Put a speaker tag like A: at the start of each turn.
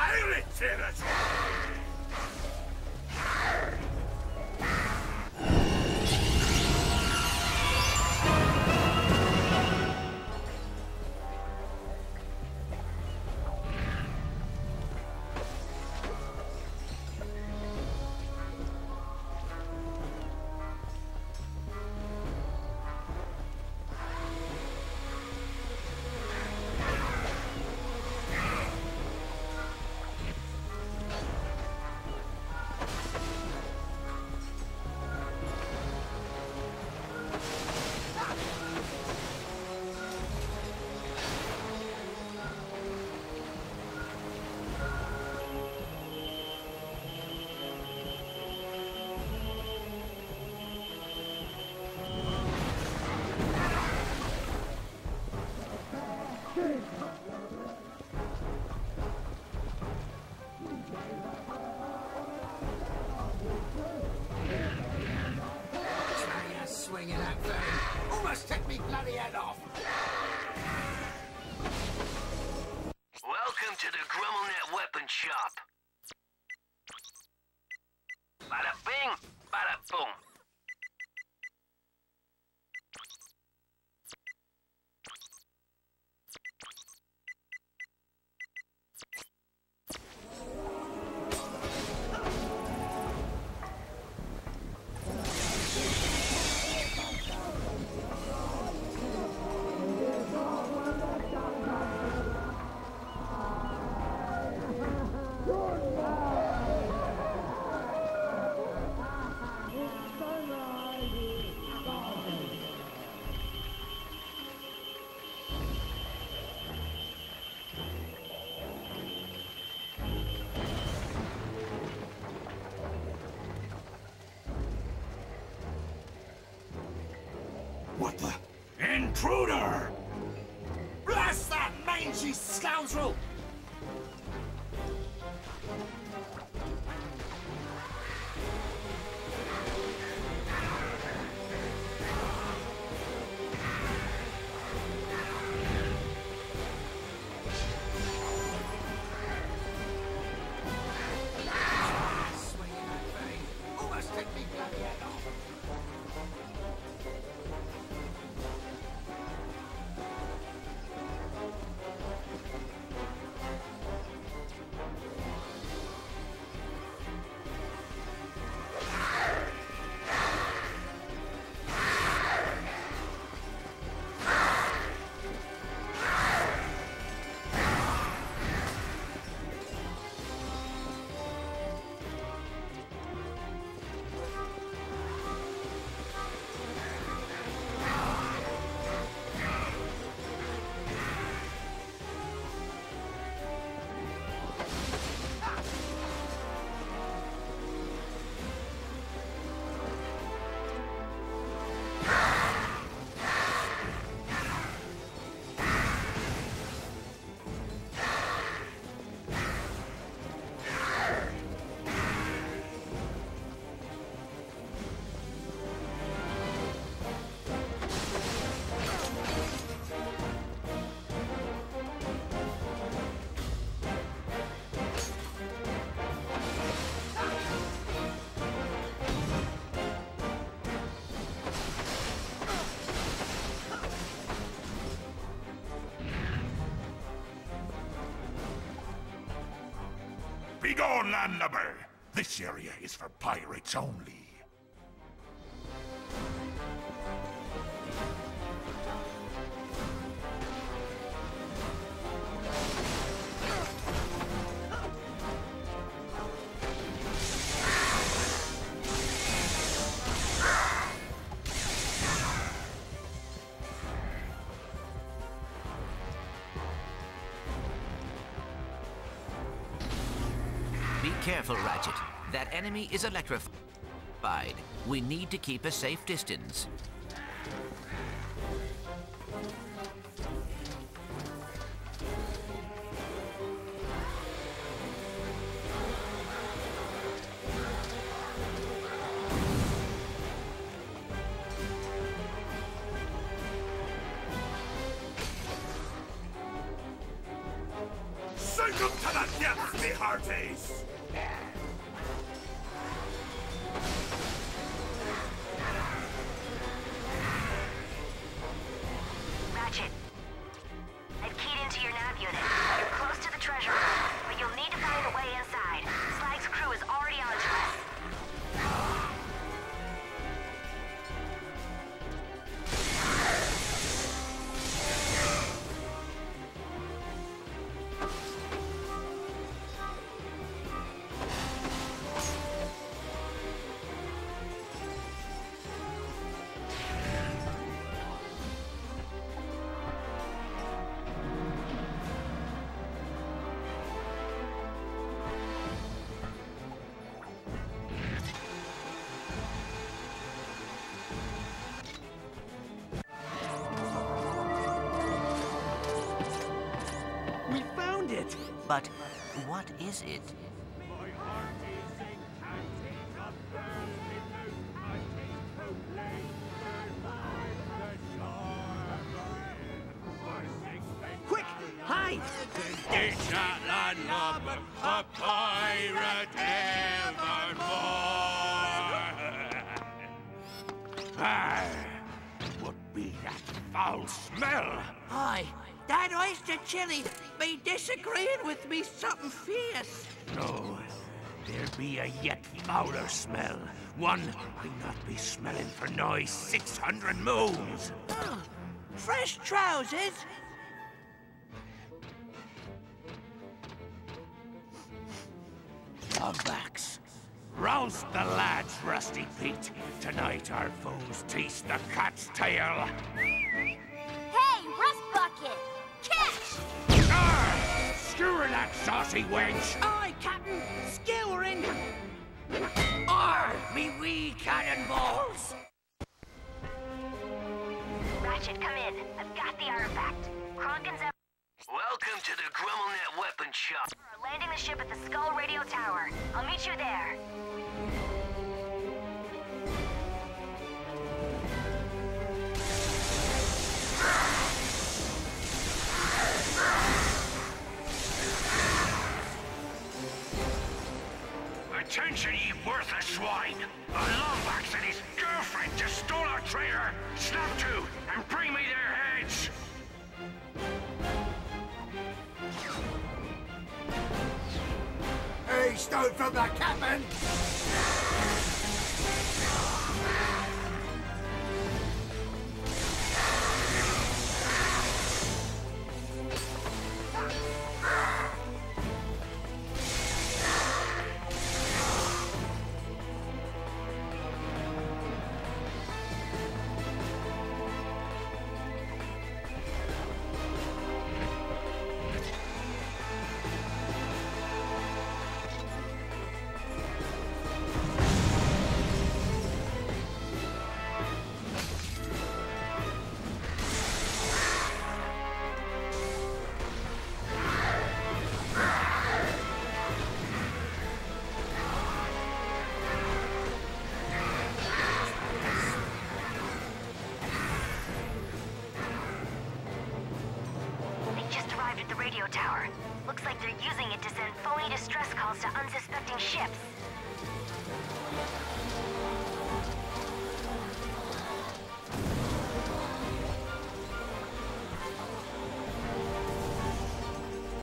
A: pirate territory!
B: Swinging that thing. Almost took me bloody head off.
C: Welcome to the GrummelNet Weapon Shop. Bada bing, bada boom.
A: What the? Intruder!
B: Blast that mangy scoundrel! Swinging that thing. Almost took me bloody head off.
A: Begone, landlubber! This area is for pirates only.
D: Be careful, Ratchet. That enemy is electrified. We need to keep a safe distance.
A: Sink him to the depths behind!
B: this!
E: Ratchet, I've keyed into your nav unit. You're close to the treasure room, but you'll need to find a way inside. Slag's crew is already on to us.
B: We found it!
D: But what is it?
B: Quick, hide!
A: It's not landlubber, a pirate evermore. Ah, would be that foul smell.
F: Aye, that oyster chili be disagreeing with me something fierce.
A: No, there be a yet fouler smell. One I not be smelling for nigh 600 moons.
F: Oh, fresh trousers?
A: Bugbacks. Roust the lads, Rusty Pete. Tonight our foes taste the cat's tail.
E: Hey, Rust Bucket! Catch!
A: Ah! Skewer that saucy wench!
F: Aye, Captain, skewering.
A: Arr, me wee cannonballs!
E: Ratchet, come in. I've got the artifact. Kronkin's up.
C: Welcome to the GrummelNet weapon shop.
E: We're landing the ship at the Skull Radio Tower. I'll meet you there.
A: Attention, ye worthless swine! A Lombax and his girlfriend just stole our traitor! Snap to, and bring me their heads!
B: He stole from the cabin!
E: Tower. Looks like they're using it to send phony distress calls to unsuspecting ships.